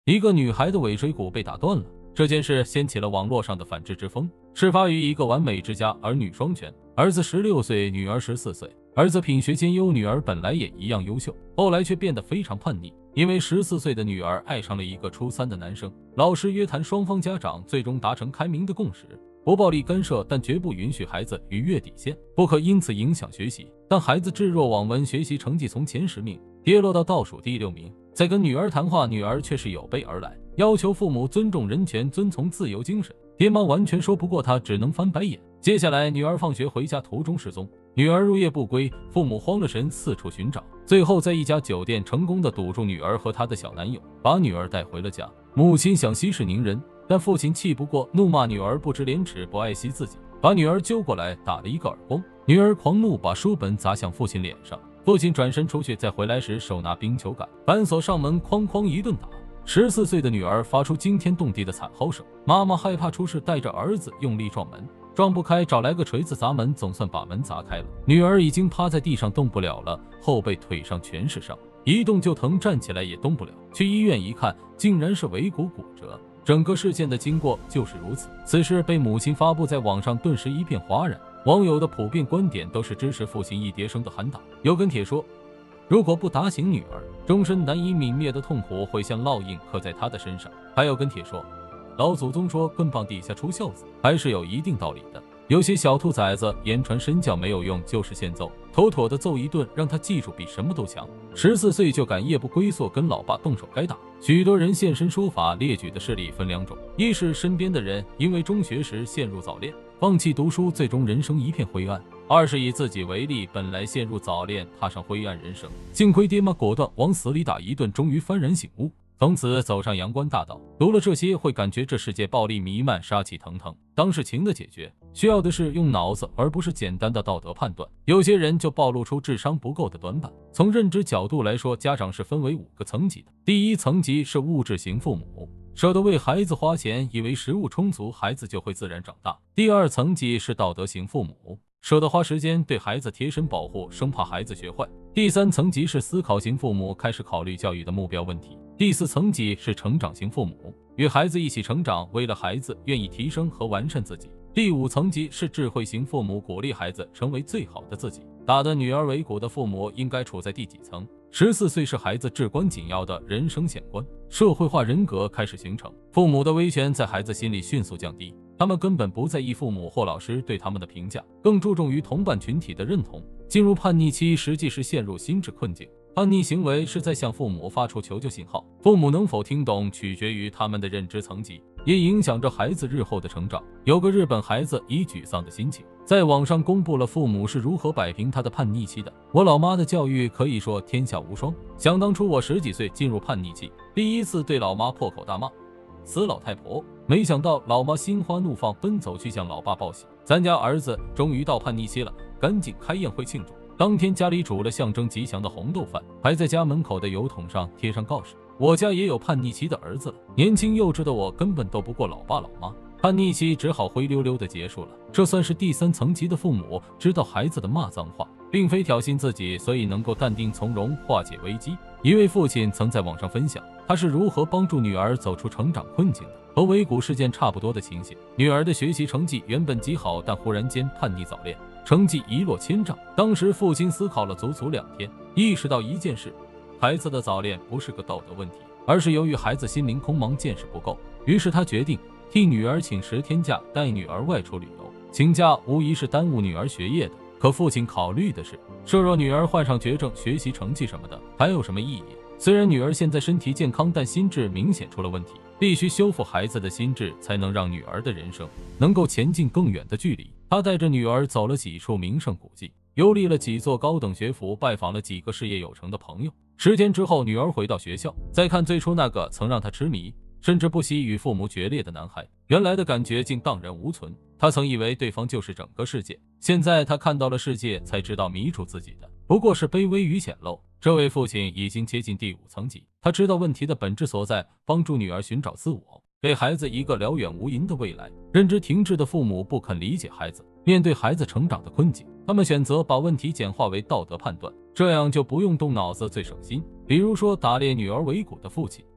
一个女孩的尾椎骨被打断了。这件事掀起了网络上的反制之风。事发于一个完美之家，儿女双全，儿子16岁，女儿14岁。儿子品学兼优，女儿本来也一样优秀，后来却变得非常叛逆。因为14岁的女儿爱上了一个初3的男生，老师约谈双方家长，最终达成开明的共识：不暴力干涉，但绝不允许孩子逾越底线，不可因此影响学习。但孩子置若罔闻，学习成绩从前10名跌落到倒数第6名。在跟女儿谈话，女儿却是有备而来，要求父母尊重人权，遵从自由精神。爹妈完全说不过她，只能翻白眼。接下来，女儿放学回家途中失踪，女儿入夜不归，父母慌了神，四处寻找，最后在一家酒店成功的堵住女儿和她的小男友，把女儿带回了家。母亲想息事宁人，但父亲气不过，怒骂女儿不知廉耻，不爱惜自己，把女儿揪过来打了一个耳光。女儿狂怒，把书本砸向父亲脸上。父亲转身出去，再回来时手拿冰球杆，反锁上门，哐哐一顿打。14岁的女儿发出惊天动地的惨嚎声，妈妈害怕出事，带着儿子用力撞门，撞不开，找来个锤子砸门，总算把门砸开了。女儿已经趴在地上动不了了，后背腿上全是伤，一动就疼，站起来也动不了。去医院一看，竟然是尾骨骨折。整个事件的经过就是如此。此事被母亲发布在网上，顿时一片哗然。网友的普遍观点都是支持父亲一叠声的喊打。有跟帖说，如果不打醒女儿，终身难以泯灭的痛苦会像烙印刻在她的身上。还有跟帖说，老祖宗说棍棒底下出孝子，还是有一定道理的。有些小兔崽子言传身教没有用，就是现揍，妥妥的揍一顿，让他记住比什么都强。14岁就敢夜不归宿，跟老爸动手该打。许多人现身说法，列举的事例分2种：一是身边的人因为中学时陷入早恋，放弃读书，最终人生一片灰暗；二是以自己为例，本来陷入早恋，踏上灰暗人生，幸亏爹妈果断往死里打一顿，终于幡然醒悟，从此走上阳关大道。读了这些，会感觉这世界暴力弥漫，杀气腾腾。当事情的解决，需要的是用脑子，而不是简单的道德判断。有些人就暴露出智商不够的短板。从认知角度来说，家长是分为5个层级的。第一层级是物质型父母，舍得为孩子花钱，以为食物充足，孩子就会自然长大。第二层级是道德型父母，舍得花时间对孩子贴身保护，生怕孩子学坏。第三层级是思考型父母，开始考虑教育的目标问题。第4层级是成长型父母，与孩子一起成长，为了孩子愿意提升和完善自己。第5层级是智慧型父母，鼓励孩子成为最好的自己。打得女儿尾骨的父母应该处在第几层？14岁是孩子至关紧要的人生显关，社会化人格开始形成，父母的威权在孩子心里迅速降低，他们根本不在意父母或老师对他们的评价，更注重于同伴群体的认同。进入叛逆期，实际是陷入心智困境。叛逆行为是在向父母发出求救信号，父母能否听懂取决于他们的认知层级，也影响着孩子日后的成长。有个日本孩子以沮丧的心情在网上公布了父母是如何摆平他的叛逆期的。我老妈的教育可以说天下无双。想当初我10几岁进入叛逆期，第一次对老妈破口大骂，死老太婆。没想到老妈心花怒放，奔走去向老爸报喜，咱家儿子终于到叛逆期了，赶紧开宴会庆祝。当天家里煮了象征吉祥的红豆饭，还在家门口的油桶上贴上告示，我家也有叛逆期的儿子了。年轻幼稚的我根本斗不过老爸老妈，叛逆期只好灰溜溜的结束了。这算是第3层级的父母，知道孩子的骂脏话并非挑衅自己，所以能够淡定从容，化解危机。一位父亲曾在网上分享他是如何帮助女儿走出成长困境的，和尾骨事件差不多的情形。女儿的学习成绩原本极好，但忽然间叛逆早恋，成绩一落千丈。当时父亲思考了足足2天，意识到一件事，孩子的早恋不是个道德问题，而是由于孩子心灵空茫，见识不够。于是他决定替女儿请10天假，带女儿外出旅游。请假无疑是耽误女儿学业的，可父亲考虑的是，设若女儿患上绝症，学习成绩什么的还有什么意义？虽然女儿现在身体健康，但心智明显出了问题，必须修复孩子的心智，才能让女儿的人生能够前进更远的距离。他带着女儿走了几处名胜古迹，游历了几座高等学府，拜访了几个事业有成的朋友。10天之后，女儿回到学校，再看最初那个曾让她痴迷甚至不惜与父母决裂的男孩，原来的感觉竟荡然无存。他曾以为对方就是整个世界，现在他看到了世界，才知道迷住自己的不过是卑微与简陋。这位父亲已经接近第5层级，他知道问题的本质所在，帮助女儿寻找自我，给孩子一个辽远无垠的未来。认知停滞的父母不肯理解孩子，面对孩子成长的困境，他们选择把问题简化为道德判断，这样就不用动脑子，最省心。比如说打猎女儿尾骨的父亲，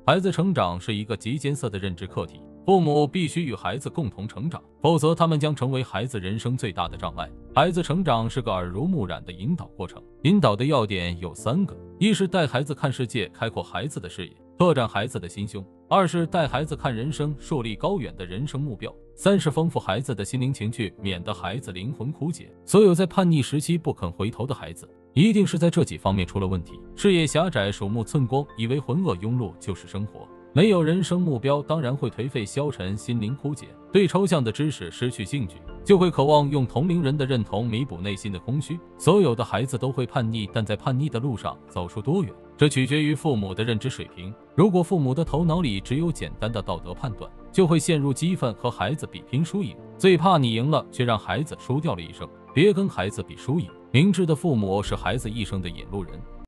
孩子成长是一个极艰涩的认知课题，父母必须与孩子共同成长，否则他们将成为孩子人生最大的障碍。孩子成长是个耳濡目染的引导过程，引导的要点有3个：一是带孩子看世界，开阔孩子的视野，拓展孩子的心胸；二是带孩子看人生，树立高远的人生目标；三是丰富孩子的心灵情趣，免得孩子灵魂枯竭。所有在叛逆时期不肯回头的孩子，一定是在这几方面出了问题：视野狭窄，鼠目寸光，以为浑噩庸碌就是生活，没有人生目标，当然会颓废消沉，心灵枯竭，对抽象的知识失去兴趣，就会渴望用同龄人的认同弥补内心的空虚。所有的孩子都会叛逆，但在叛逆的路上走出多远，这取决于父母的认知水平。如果父母的头脑里只有简单的道德判断，就会陷入激愤，和孩子比拼输赢。最怕你赢了，却让孩子输掉了一生。别跟孩子比输赢。明智的父母是孩子一生的引路人。